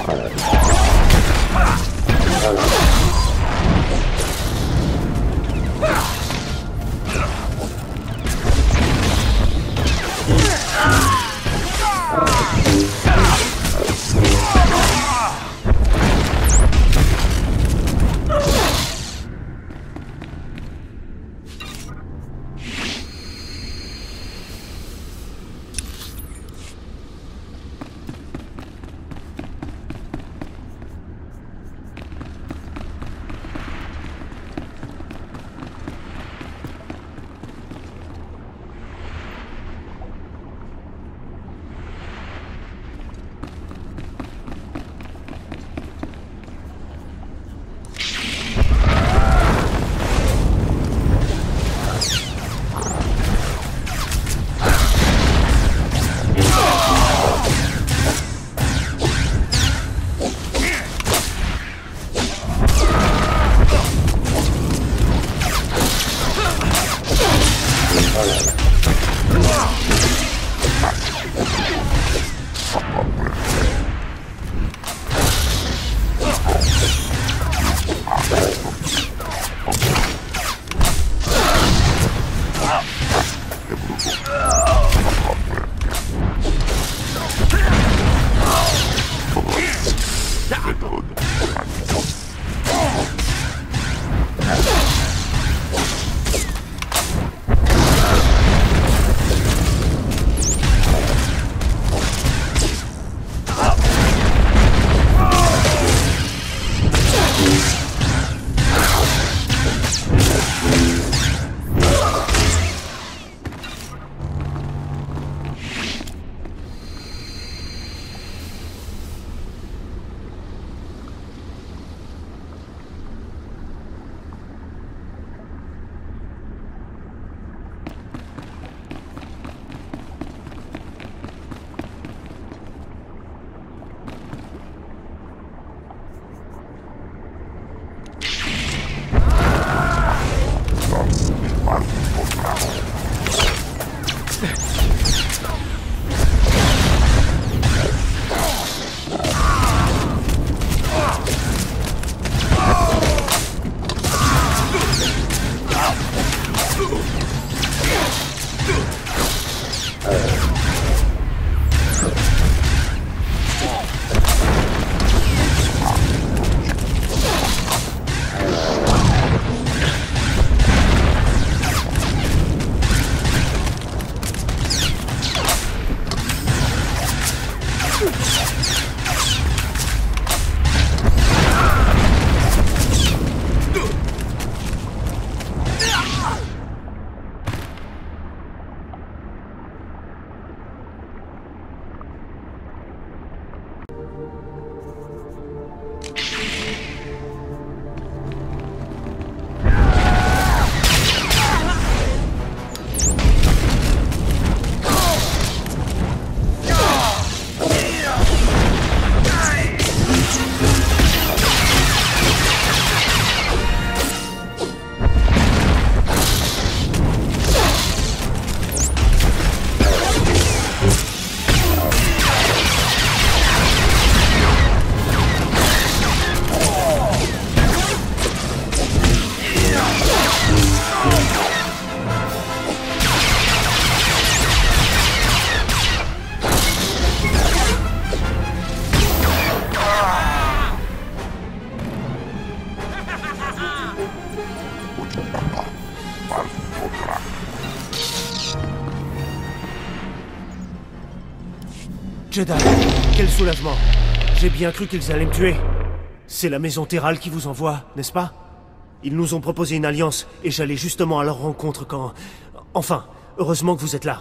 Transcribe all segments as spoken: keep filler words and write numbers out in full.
Jedi, quel soulagement. J'ai bien cru qu'ils allaient me tuer. C'est la maison Terral qui vous envoie, n'est-ce pas? Ils nous ont proposé une alliance, et j'allais justement à leur rencontre quand... Enfin, heureusement que vous êtes là.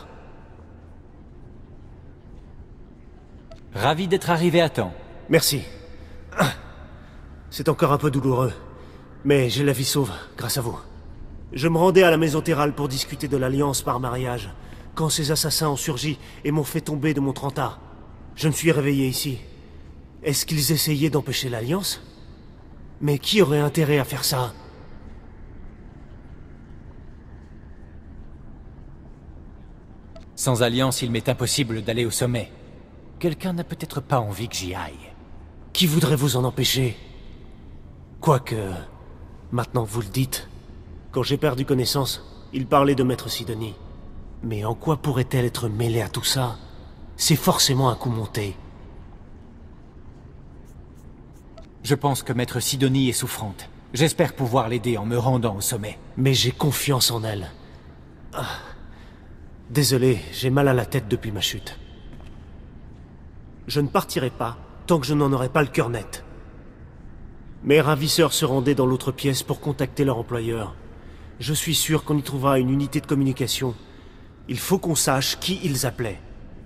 Ravi d'être arrivé à temps. Merci. C'est encore un peu douloureux, mais j'ai la vie sauve, grâce à vous. Je me rendais à la maison Terral pour discuter de l'alliance par mariage, quand ces assassins ont surgi et m'ont fait tomber de mon trentard. Je me suis réveillé ici. Est-ce qu'ils essayaient d'empêcher l'alliance? Mais qui aurait intérêt à faire ça? Sans alliance, il m'est impossible d'aller au sommet. Quelqu'un n'a peut-être pas envie que j'y aille. Qui voudrait vous en empêcher? Quoique... Maintenant que vous le dites, quand j'ai perdu connaissance, il parlait de Maître Sidonie. Mais en quoi pourrait-elle être mêlée à tout ça? C'est forcément un coup monté. Je pense que Maître Sidonie est souffrante. J'espère pouvoir l'aider en me rendant au sommet. Mais j'ai confiance en elle. Ah. Désolé, j'ai mal à la tête depuis ma chute. Je ne partirai pas tant que je n'en aurai pas le cœur net. Mes ravisseurs se rendaient dans l'autre pièce pour contacter leur employeur. Je suis sûr qu'on y trouvera une unité de communication. Il faut qu'on sache qui ils appelaient.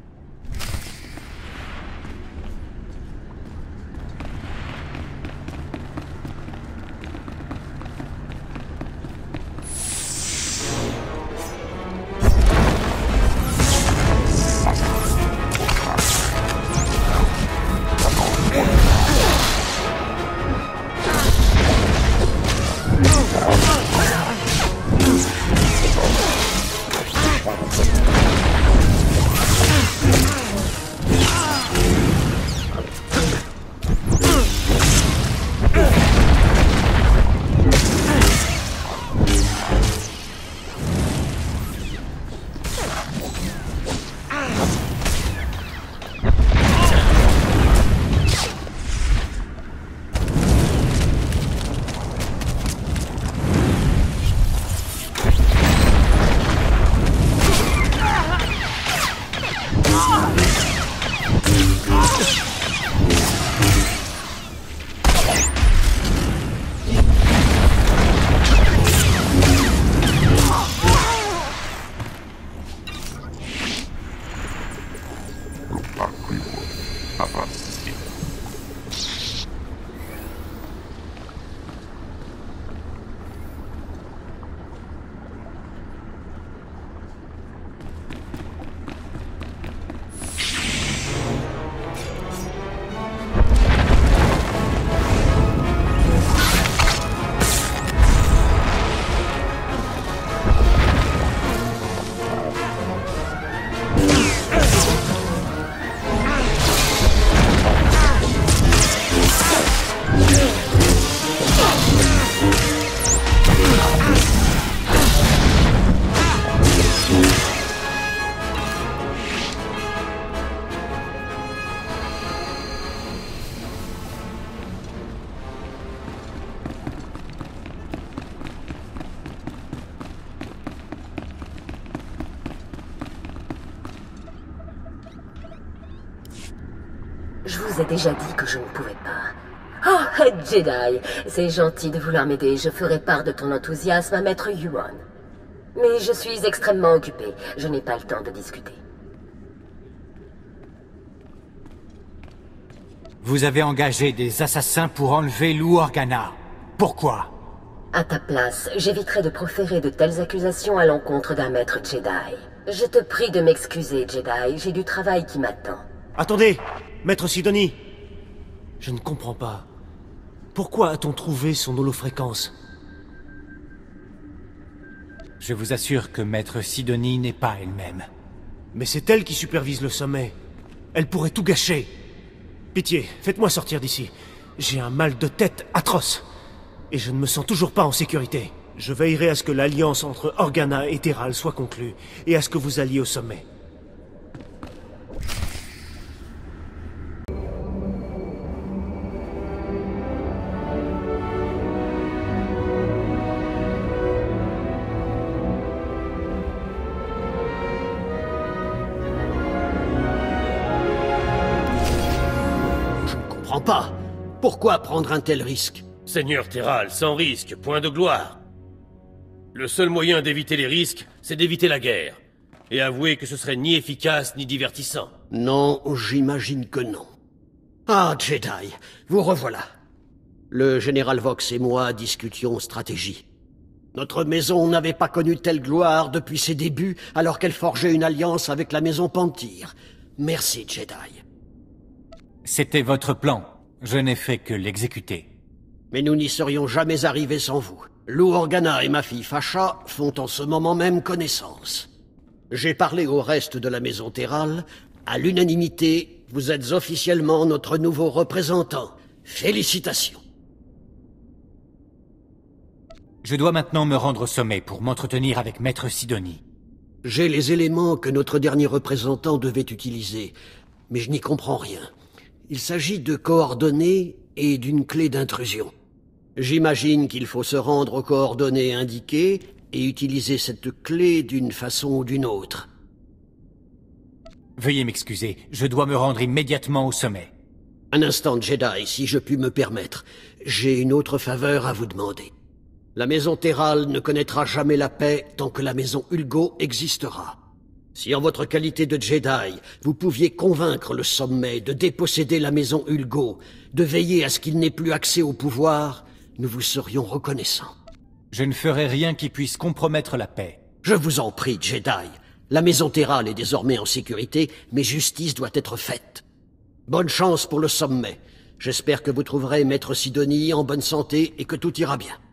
Je vous ai déjà dit que je ne pouvais pas. Oh, Jedi, c'est gentil de vouloir m'aider. Je ferai part de ton enthousiasme à Maître Yuan. Mais je suis extrêmement occupé. Je n'ai pas le temps de discuter. Vous avez engagé des assassins pour enlever Lou Organa. Pourquoi? À ta place, j'éviterai de proférer de telles accusations à l'encontre d'un maître Jedi. Je te prie de m'excuser, Jedi. J'ai du travail qui m'attend. Attendez, Maître Sidonie. Je ne comprends pas. Pourquoi a-t-on trouvé son holofréquence? Je vous assure que Maître Sidonie n'est pas elle-même. Mais c'est elle qui supervise le sommet. Elle pourrait tout gâcher. Pitié, faites-moi sortir d'ici. J'ai un mal de tête atroce. Et je ne me sens toujours pas en sécurité. Je veillerai à ce que l'alliance entre Organa et Terral soit conclue, et à ce que vous alliez au sommet. Pas. Pourquoi prendre un tel risque? Seigneur Terral, sans risque, point de gloire. Le seul moyen d'éviter les risques, c'est d'éviter la guerre. Et avouez que ce serait ni efficace ni divertissant. Non, j'imagine que non. Ah, Jedi, vous revoilà. Le général Vox et moi discutions stratégie. Notre maison n'avait pas connu telle gloire depuis ses débuts, alors qu'elle forgeait une alliance avec la maison Pantyr. Merci, Jedi. C'était votre plan. Je n'ai fait que l'exécuter. Mais nous n'y serions jamais arrivés sans vous. Lou Organa et ma fille Fasha font en ce moment même connaissance. J'ai parlé au reste de la maison Terral. À l'unanimité, vous êtes officiellement notre nouveau représentant. Félicitations. Je dois maintenant me rendre au sommet pour m'entretenir avec Maître Sidonie. J'ai les éléments que notre dernier représentant devait utiliser, mais je n'y comprends rien. Il s'agit de coordonnées et d'une clé d'intrusion. J'imagine qu'il faut se rendre aux coordonnées indiquées et utiliser cette clé d'une façon ou d'une autre. Veuillez m'excuser, je dois me rendre immédiatement au sommet. Un instant, Jedi, si je puis me permettre. J'ai une autre faveur à vous demander. La maison Terral ne connaîtra jamais la paix tant que la maison Ulgo existera. Si en votre qualité de Jedi, vous pouviez convaincre le sommet de déposséder la maison Ulgo, de veiller à ce qu'il n'ait plus accès au pouvoir, nous vous serions reconnaissants. Je ne ferai rien qui puisse compromettre la paix. Je vous en prie, Jedi. La maison Terral est désormais en sécurité, mais justice doit être faite. Bonne chance pour le sommet. J'espère que vous trouverez Maître Sidonie en bonne santé et que tout ira bien.